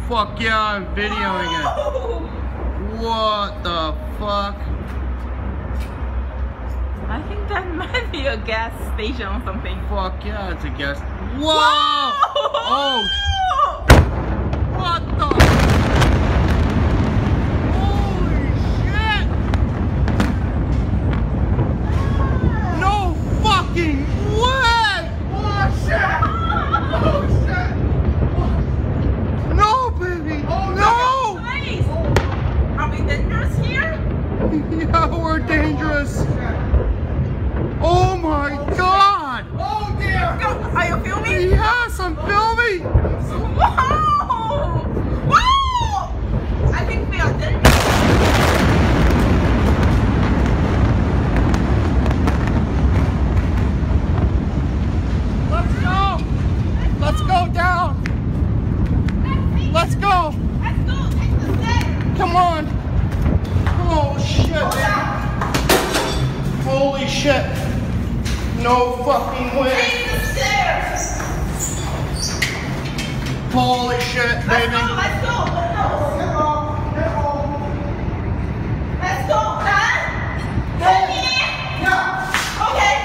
fuck yeah, I'm videoing it. What the fuck? I think that might be a gas station or something. Fuck yeah, it's a gas. Whoa! Oh! What the? Holy shit! No fucking way! Oh shit! Oh shit! No, baby! Oh no! Nice! Are we dangerous here? Yeah, we're dangerous. Oh my god! Oh dear! Are you filming? Yes, I'm filming! Wow! Wow! I think we are dangerous. Let's go! Let's go down! Let's go! Let's go! Take the stairs! Come on! Oh shit! Holy shit! No fucking way! Take the stairs! Holy shit, baby! Let's go!